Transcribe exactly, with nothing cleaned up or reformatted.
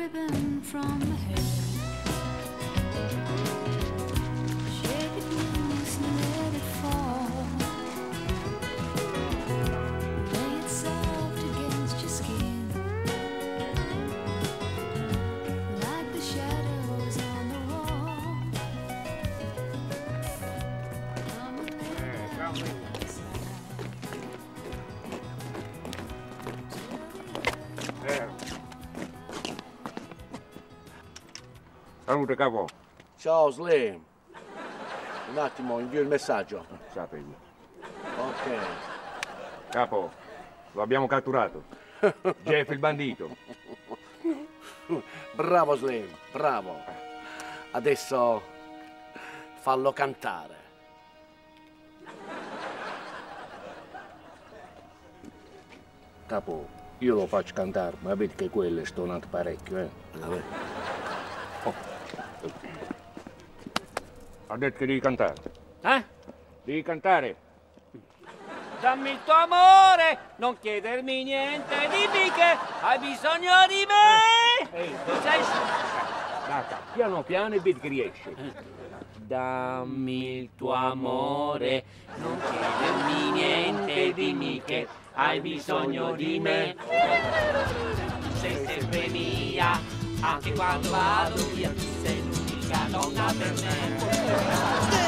ribbon from the hair. Shake it loose and let it fall. Lay it soft against your skin, like the shadows on the wall. Come and lay down beside. Salute capo. Ciao Slim. Un attimo, invio il messaggio. Sapevi. Ok. Capo, lo abbiamo catturato. Jeff il bandito. Bravo Slim, bravo. Adesso fallo cantare. Capo, io lo faccio cantare, ma vedi che quello è stonato parecchio, eh? Oh. Ha detto che devi cantare. Eh? Devi cantare. Dammi il tuo amore, non chiedermi niente, dimmi che hai bisogno di me! Ehi, Sei... Data, piano piano e vedi che riesci. Dammi il tuo amore, non chiedermi niente, dimmi che hai bisogno di me. Sei sempre mia, anche quando vado via, tu sei l'unica donna per me.